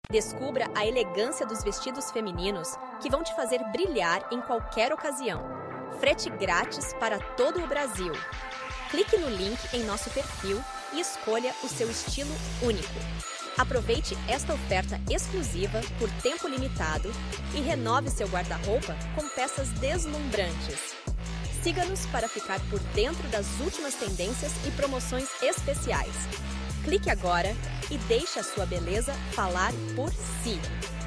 Descubra a elegância dos vestidos femininos que vão te fazer brilhar em qualquer ocasião. Frete grátis para todo o Brasil. Clique no link em nosso perfil e escolha o seu estilo único. Aproveite esta oferta exclusiva por tempo limitado e renove seu guarda-roupa com peças deslumbrantes. Siga-nos para ficar por dentro das últimas tendências e promoções especiais. Clique agora e deixe a sua beleza falar por si.